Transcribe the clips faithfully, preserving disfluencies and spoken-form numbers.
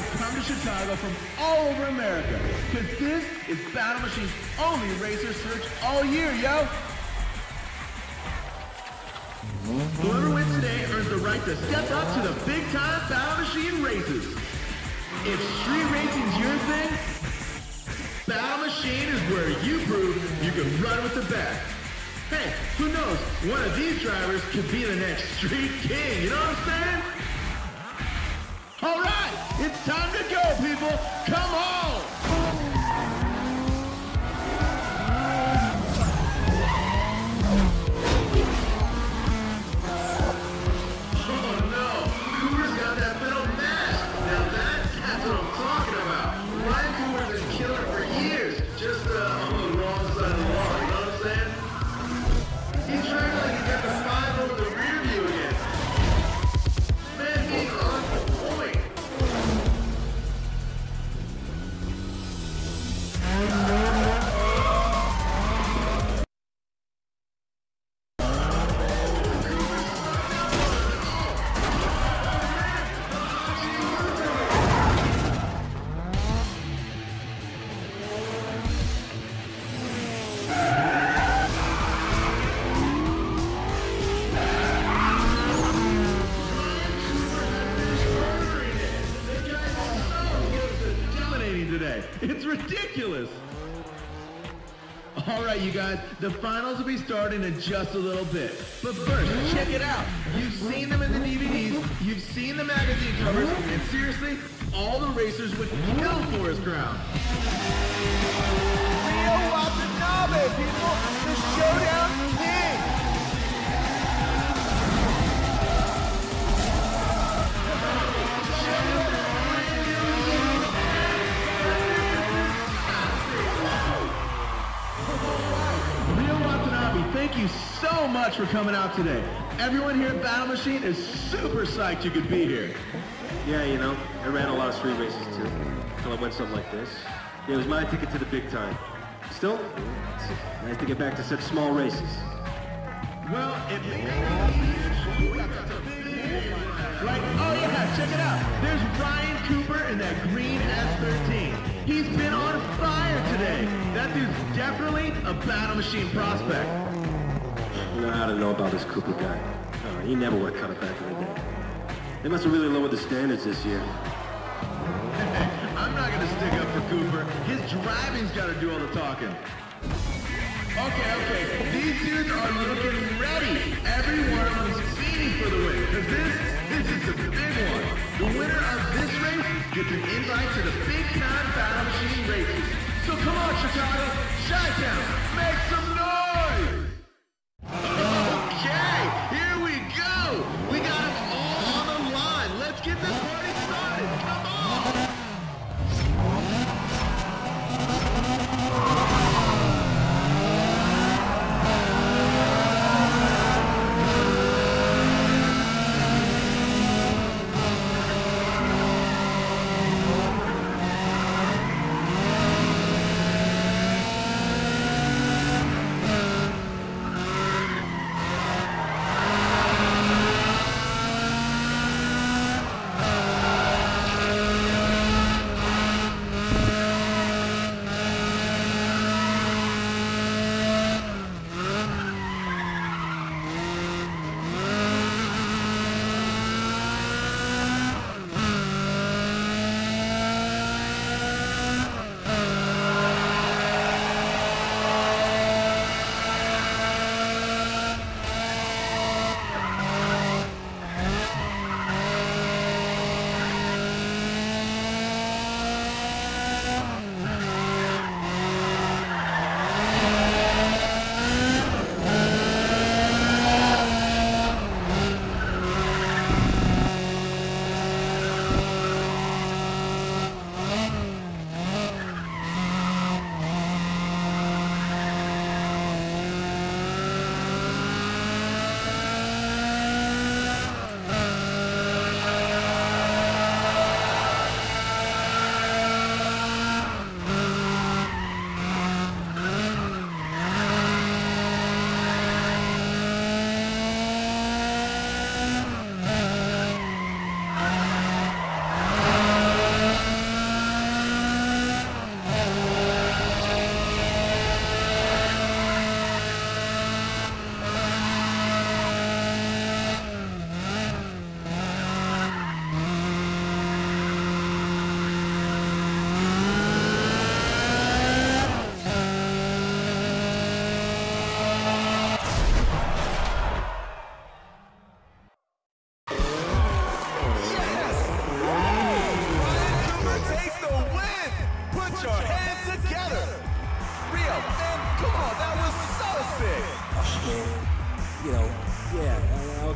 come to Chicago from all over America, because this is Battle Machine's only racer search all year, yo! Whoever wins today earns the right to step up to the big-time Battle Machine races. If street racing's your thing, Battle Machine is where you prove you can run with the best. Hey, who knows? One of these drivers could be the next street king, you know what I'm saying? All right, it's time to go, people. Come on! Oh no, Cooper's got that metal mask. Now that, that's what I'm talking about. Ryan Cooper's been killing it for years, just uh, on the wrong side of the wall, you know what I'm saying? He's trying to like get the five over the rear view again. Man, being on point. It's ridiculous! Alright, you guys, the finals will be starting in just a little bit. But first, check it out. You've seen them in the D V Ds, you've seen the magazine covers, and seriously, all the racers would kill for his crown. Rio Watanabe, people! The Showdown King! Thank you so much for coming out today. Everyone here at Battle Machine is super psyched you could be here. Yeah, you know, I ran a lot of street races too, until I went something like this. Yeah, it was my ticket to the big time. Still, it's nice to get back to such small races. Well, it may be right. Oh yeah, check it out. There's Ryan Cooper in that green S thirteen. He's been on fire today. That dude's definitely a Battle Machine prospect. You know, I don't know about this Cooper guy. Uh, he never would have cut it back in the day. They must have really lowered the standards this year. I'm not going to stick up for Cooper. His driving's got to do all the talking. Okay, okay. These dudes are looking ready. Every one of them is feeding for the win. Because this, this is the big one. The winner of this race gets an invite to the big-time Battle Machine races. So come on, Chicago, Chi-Town, make some noise! Okay, here we go! We got them all on the line. Let's get this party started. Come on!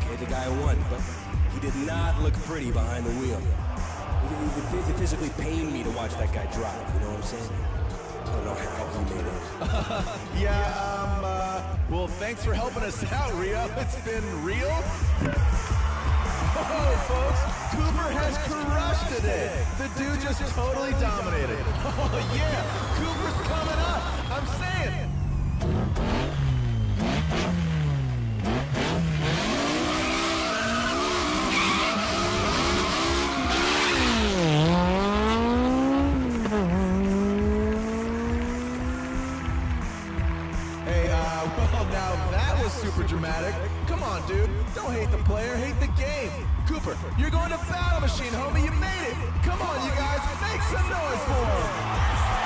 okay, the guy won, but he did not look pretty behind the wheel. It, it, it physically pained me to watch that guy drive, you know what I'm saying? I don't know how he made it. Yeah, um, uh, well, thanks for helping us out, Rio. It's been real. Oh, folks, Cooper has crushed today. The dude just totally dominated. Oh, yeah, Cooper's coming up. I'm saying. Hey, uh, well, now that was super dramatic. Come on, dude. Don't hate the player, hate the game. Cooper, you're going to Battle Machine, homie. You made it. Come on, you guys. Make some noise for him.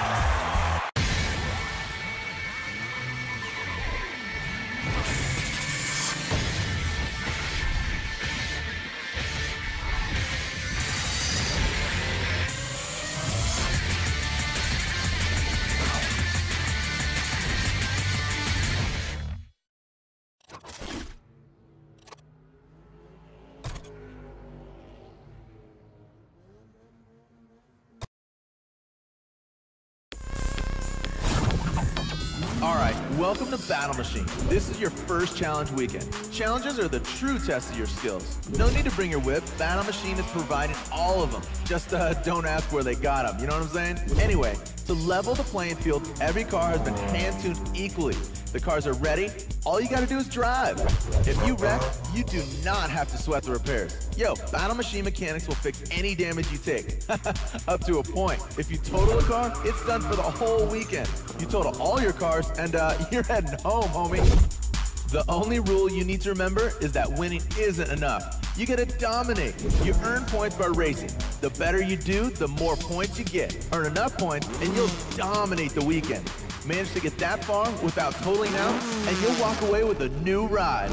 Alright, welcome to Battle Machine. This is your first challenge weekend. Challenges are the true test of your skills. No need to bring your whip, Battle Machine is providing all of them. Just uh, don't ask where they got them, you know what I'm saying? Anyway, to level the playing field, every car has been hand-tuned equally. The cars are ready, all you gotta do is drive. If you wreck, you do not have to sweat the repairs. Yo, Battle Machine mechanics will fix any damage you take. Up to a point. If you total a car, it's done for the whole weekend. You total all your cars, and uh, you're heading home, homie. The only rule you need to remember is that winning isn't enough. You gotta dominate. You earn points by racing. The better you do, the more points you get. Earn enough points, and you'll dominate the weekend. Manage to get that far without totaling out, and you'll walk away with a new ride.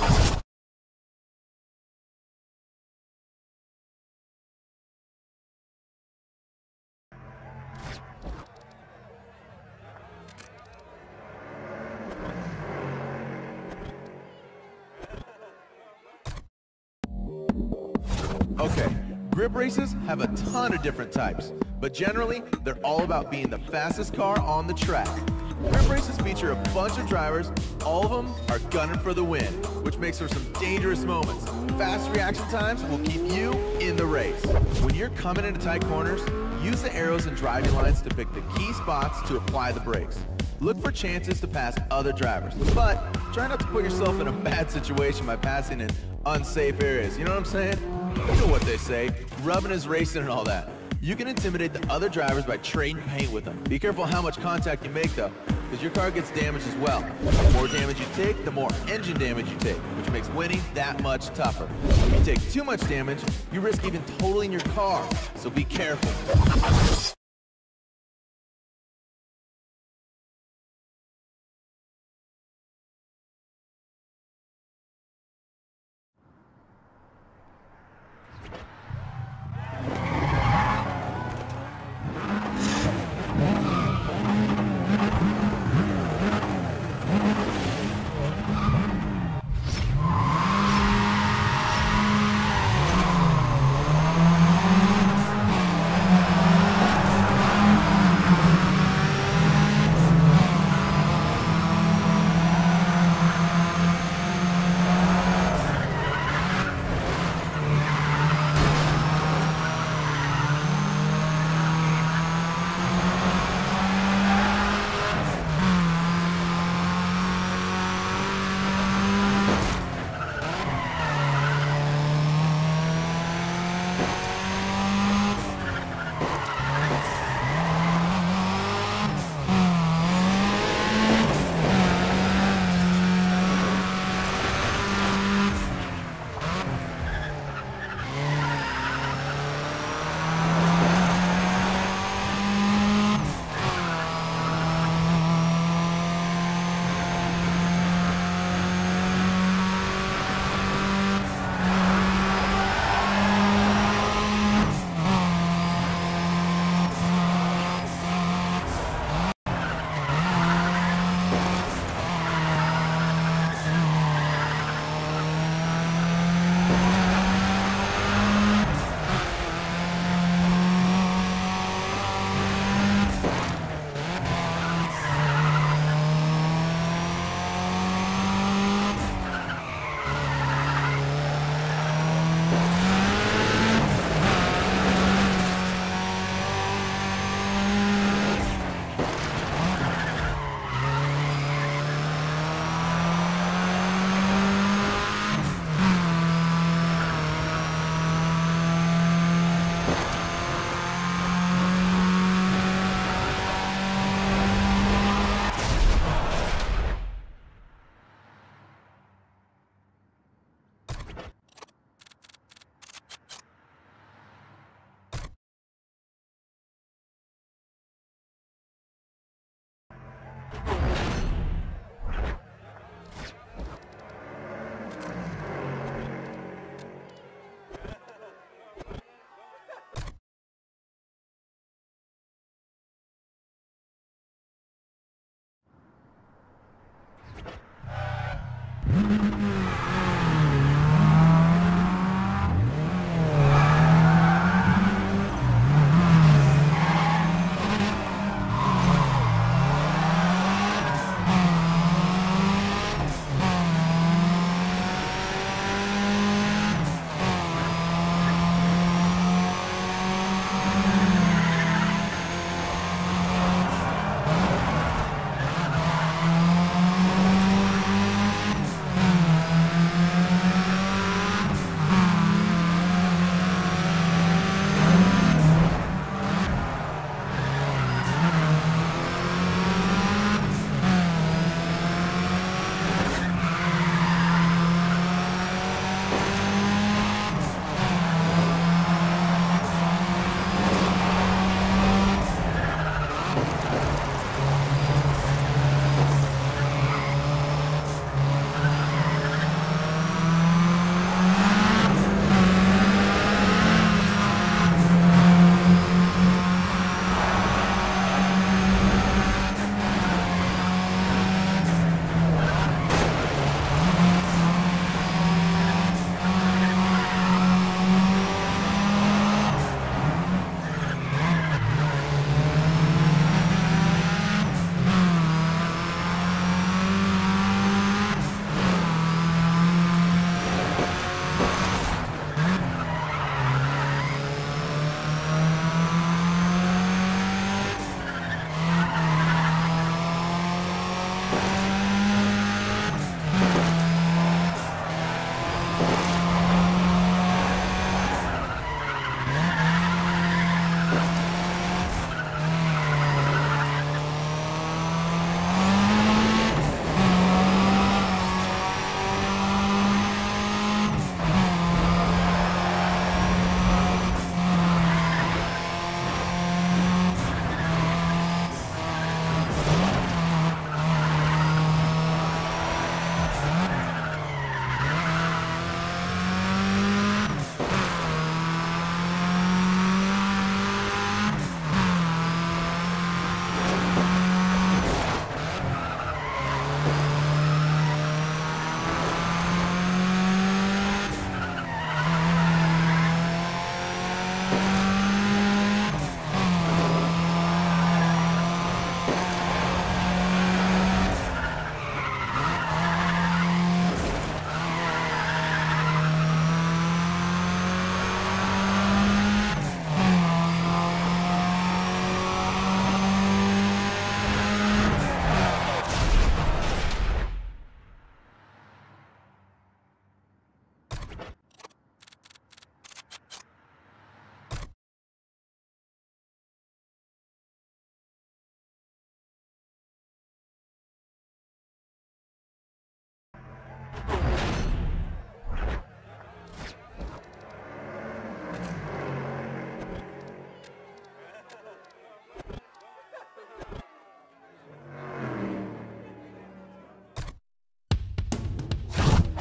Okay, grip races have a ton of different types, but generally, they're all about being the fastest car on the track. Grip races feature a bunch of drivers, all of them are gunning for the win, which makes for some dangerous moments. Fast reaction times will keep you in the race. When you're coming into tight corners, use the arrows and driving lines to pick the key spots to apply the brakes. Look for chances to pass other drivers, but try not to put yourself in a bad situation by passing in unsafe areas, you know what I'm saying? You know what they say, rubbing is racing and all that. You can intimidate the other drivers by trading paint with them. Be careful how much contact you make though, because your car gets damaged as well. The more damage you take, the more engine damage you take, which makes winning that much tougher. If you take too much damage, you risk even totaling your car, so be careful.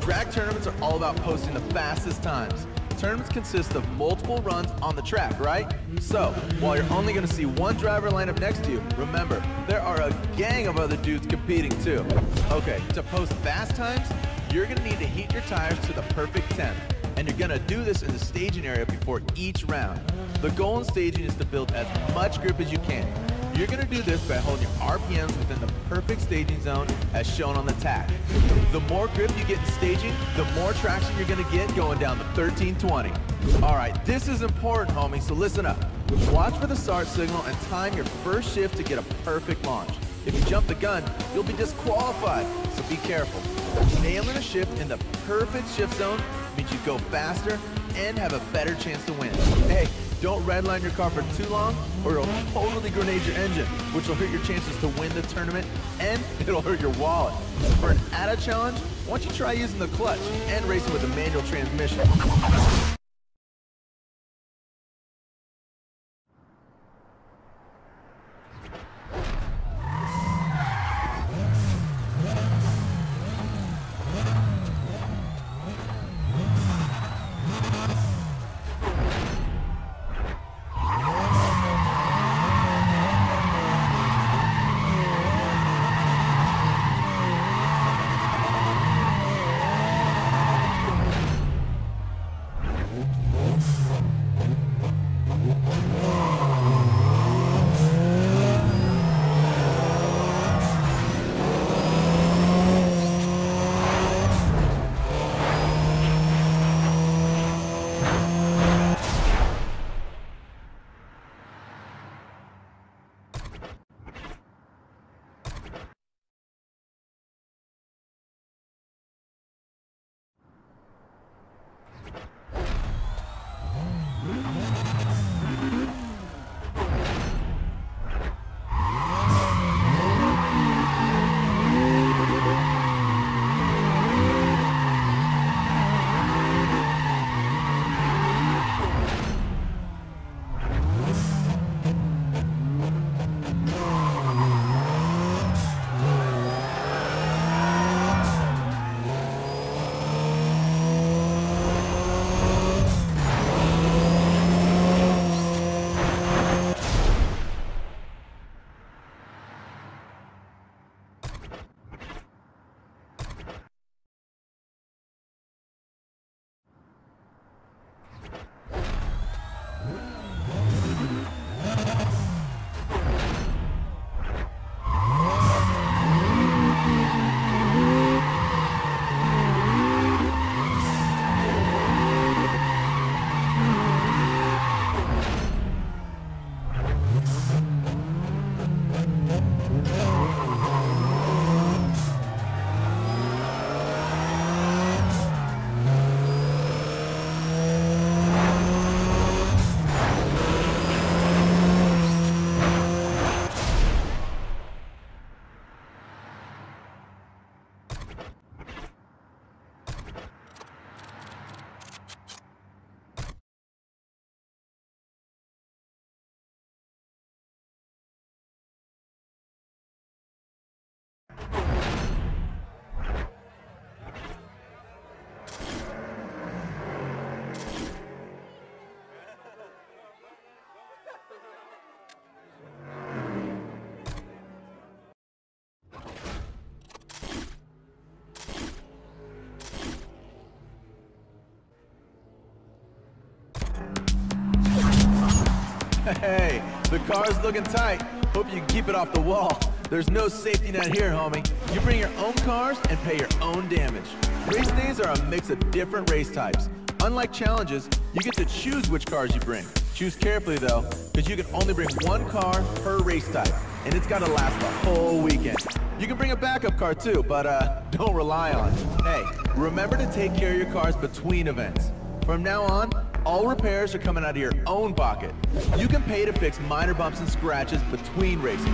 Drag tournaments are all about posting the fastest times. Tournaments consist of multiple runs on the track, right? So, while you're only going to see one driver line up next to you, remember, there are a gang of other dudes competing too. Okay, to post fast times, you're going to need to heat your tires to the perfect temp. And you're going to do this in the staging area before each round. The goal in staging is to build as much grip as you can. You're going to do this by holding your R P Ms within the perfect staging zone as shown on the tag. The more grip you get in staging, the more traction you're going to get going down the thirteen twenty. Alright, this is important, homie, so listen up. Watch for the start signal and time your first shift to get a perfect launch. If you jump the gun, you'll be disqualified, so be careful. Nailing a shift in the perfect shift zone means you go faster and have a better chance to win. Hey, don't redline your car for too long or it'll totally grenade your engine, which will hurt your chances to win the tournament and it'll hurt your wallet. For an added challenge, why don't you try using the clutch and racing with a manual transmission. Hey, the car's looking tight. Hope you can keep it off the wall. There's no safety net here, homie. You bring your own cars and pay your own damage. Race days are a mix of different race types. Unlike challenges, you get to choose which cars you bring. Choose carefully though, because you can only bring one car per race type, and it's gotta last the whole weekend. You can bring a backup car too, but uh, don't rely on it. Hey, remember to take care of your cars between events. From now on, all repairs are coming out of your own pocket. You can pay to fix minor bumps and scratches between races.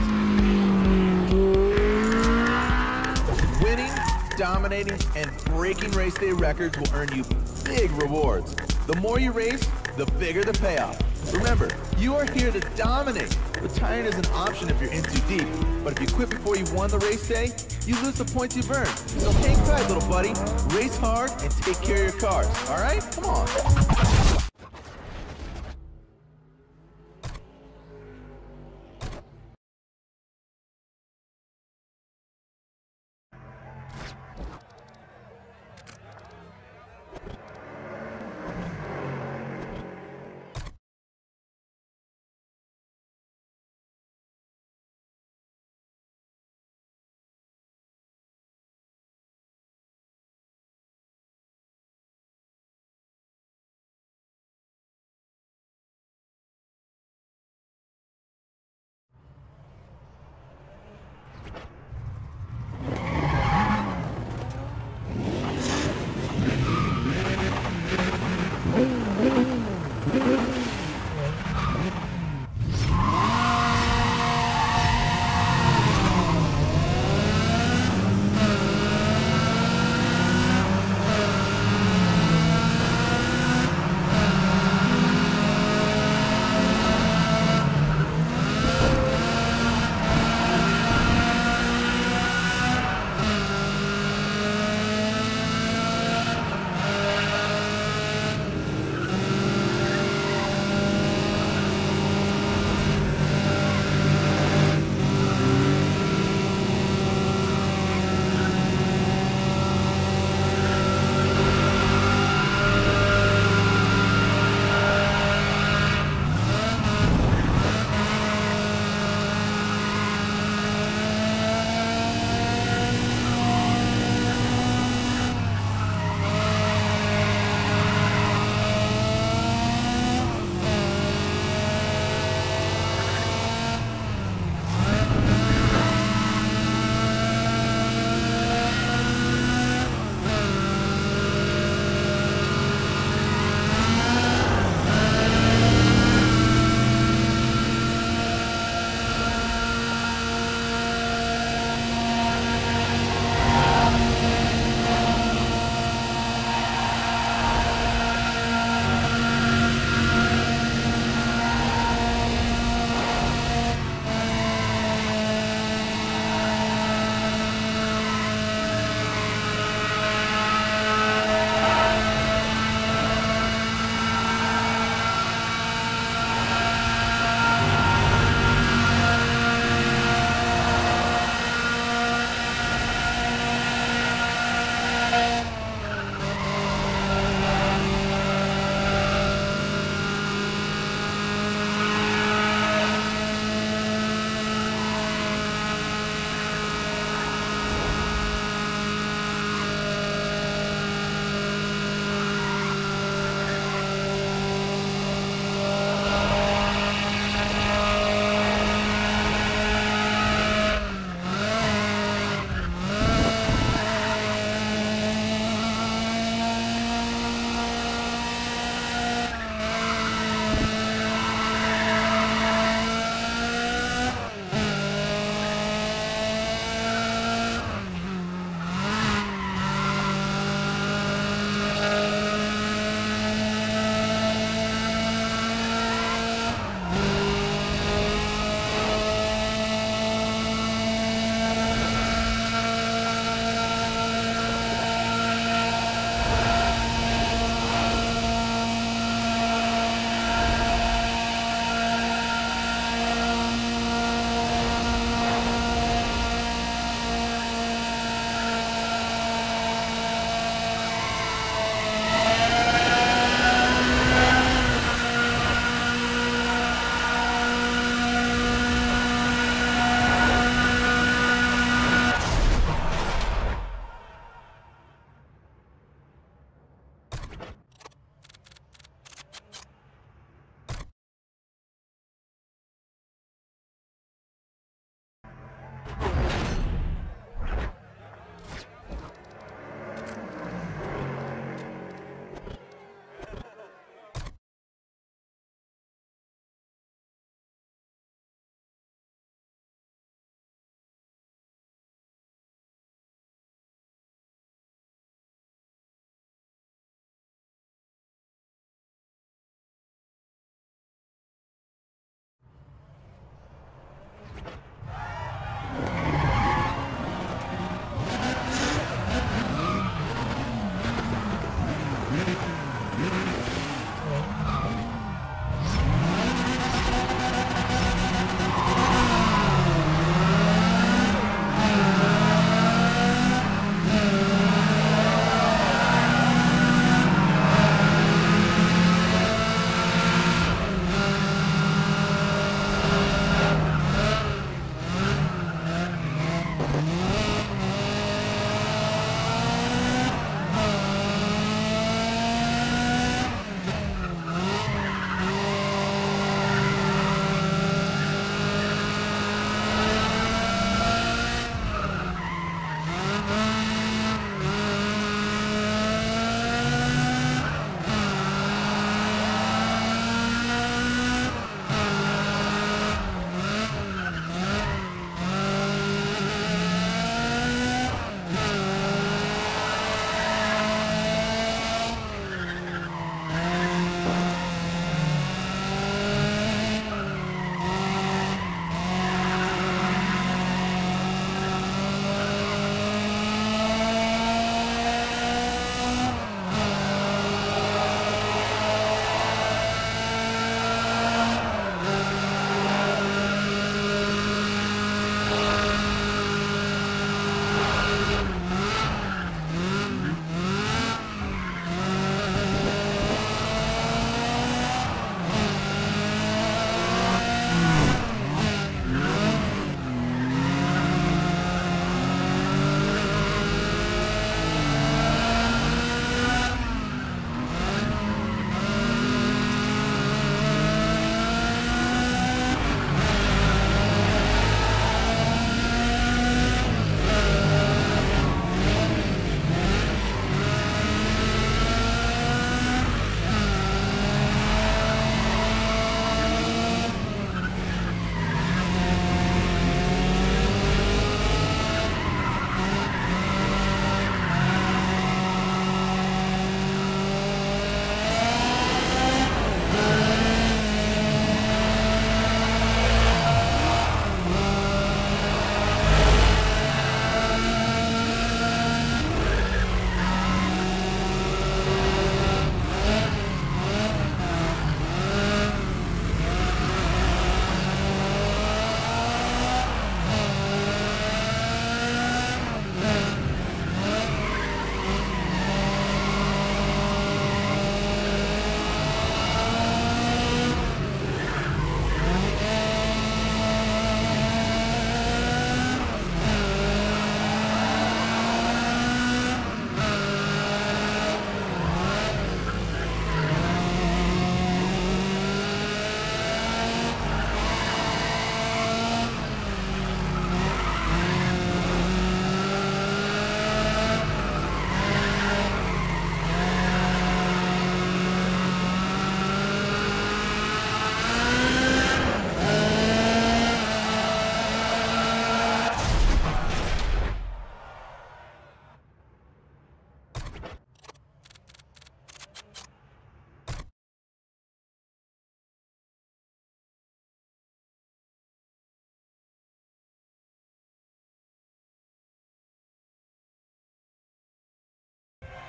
Winning, dominating, and breaking race day records will earn you big rewards. The more you race, the bigger the payoff. Remember, you are here to dominate. Retiring is an option if you're in too deep, but if you quit before you won the race day, you lose the points you've earned. So hang tight, little buddy. Race hard and take care of your cars, all right? Come on.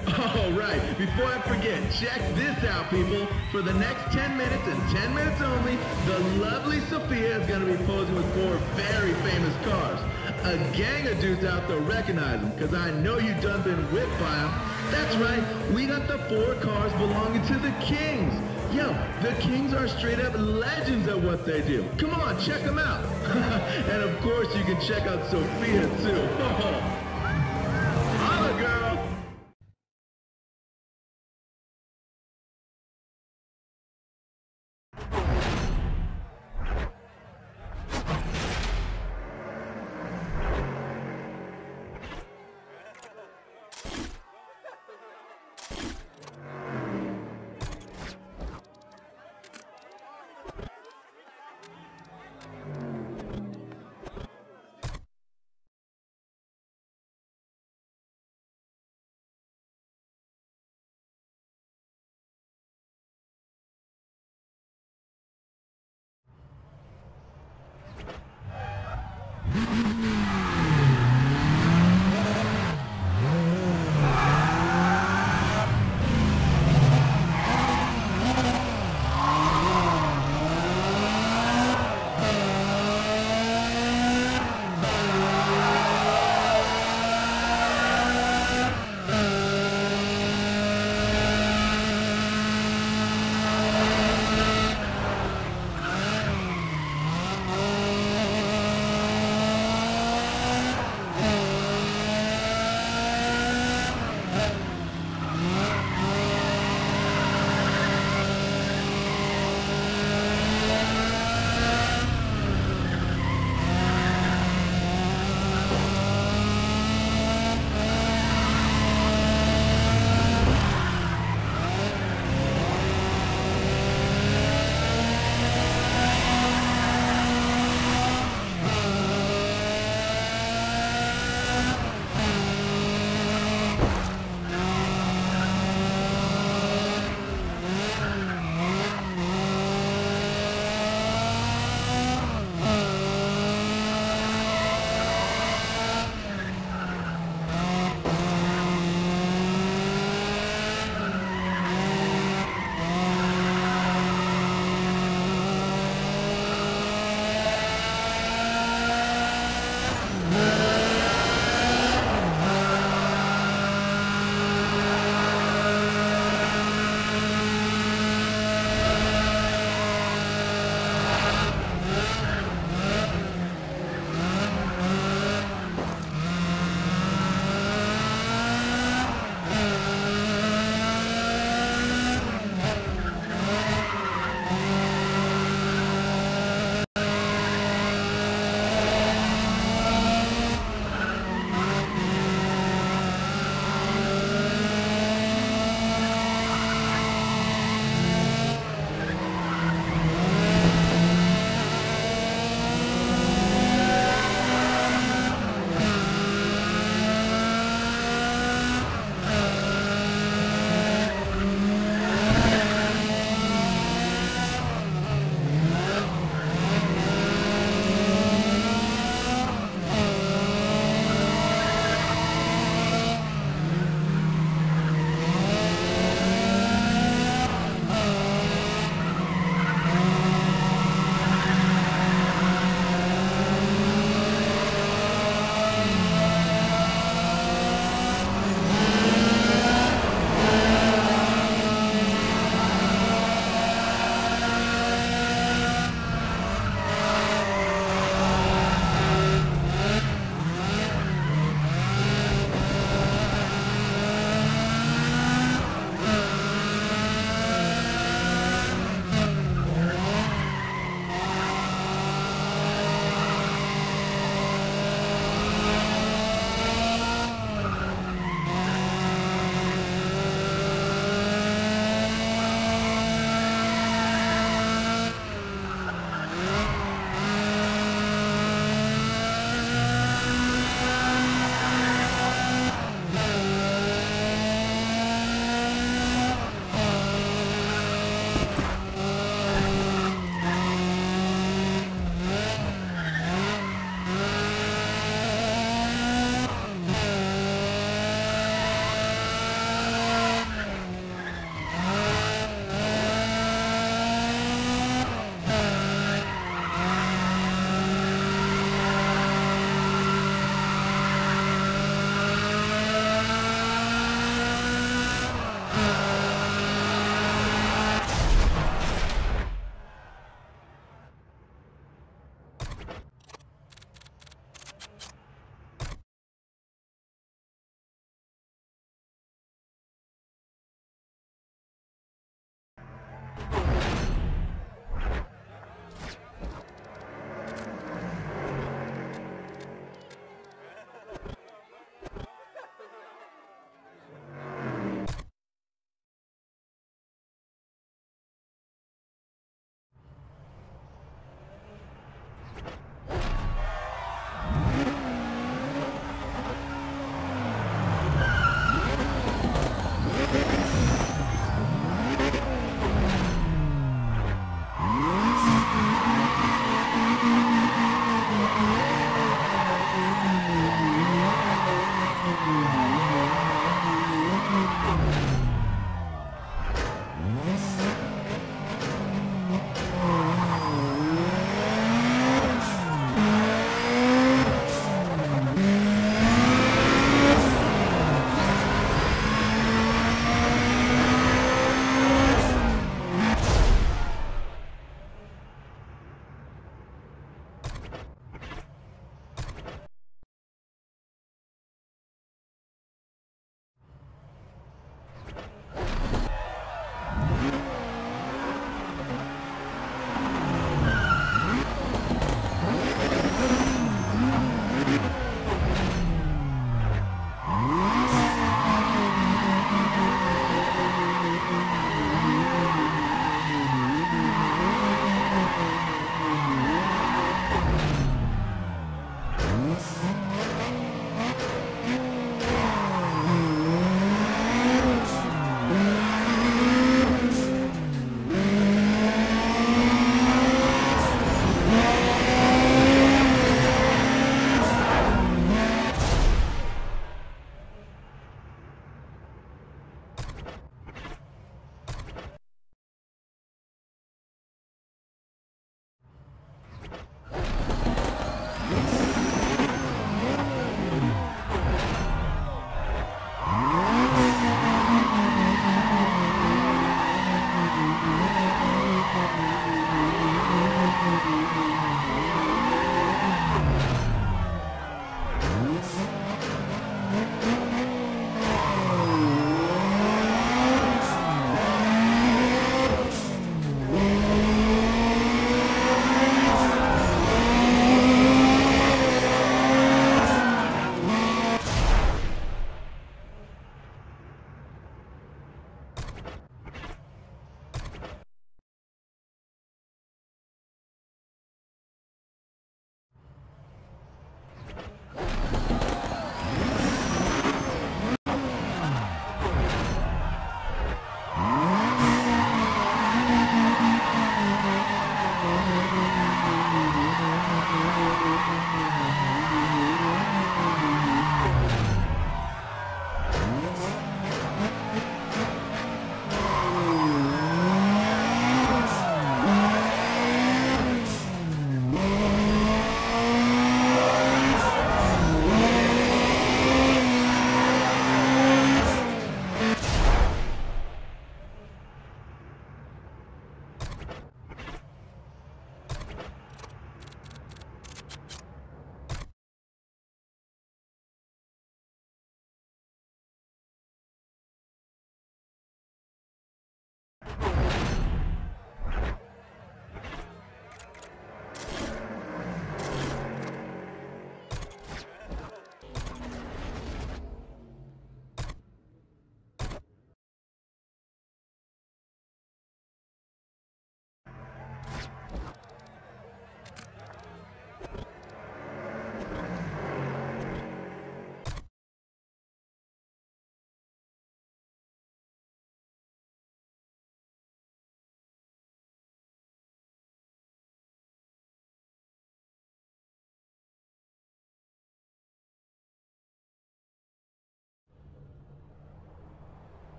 All right, before I forget, check this out, people. For the next ten minutes and ten minutes only, the lovely Sophia is going to be posing with four very famous cars. A gang of dudes out there recognize them, because I know you done been whipped by them. That's right, we got the four cars belonging to the Kings. Yo, the Kings are straight up legends at what they do. Come on, check them out. And of course, you can check out Sophia too. Holla, girl.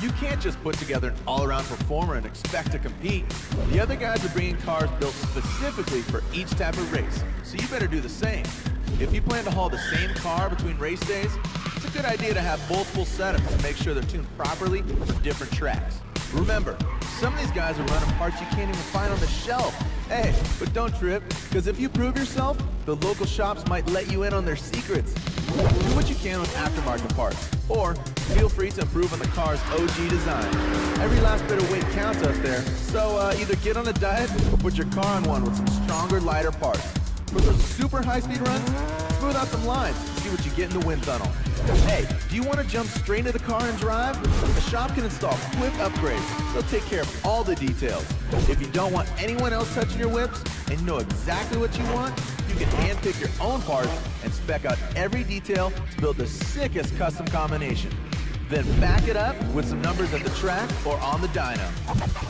You can't just put together an all-around performer and expect to compete. The other guys are bringing cars built specifically for each type of race, so you better do the same. If you plan to haul the same car between race days, it's a good idea to have multiple setups to make sure they're tuned properly for different tracks. Remember, some of these guys are running parts you can't even find on the shelf. Hey, but don't trip, because if you prove yourself, the local shops might let you in on their secrets. Do what you can with aftermarket parts, or feel free to improve on the car's O G design. Every last bit of weight counts out there, so uh, either get on a diet or put your car on one with some stronger, lighter parts. For those super high-speed runs, smooth out some lines and see what you get in the wind tunnel. Hey, do you want to jump straight into the car and drive? The shop can install quick upgrades. They'll take care of all the details. If you don't want anyone else touching your whips and you know exactly what you want, you can handpick your own parts and spec out every detail to build the sickest custom combination. Then back it up with some numbers at the track or on the dyno.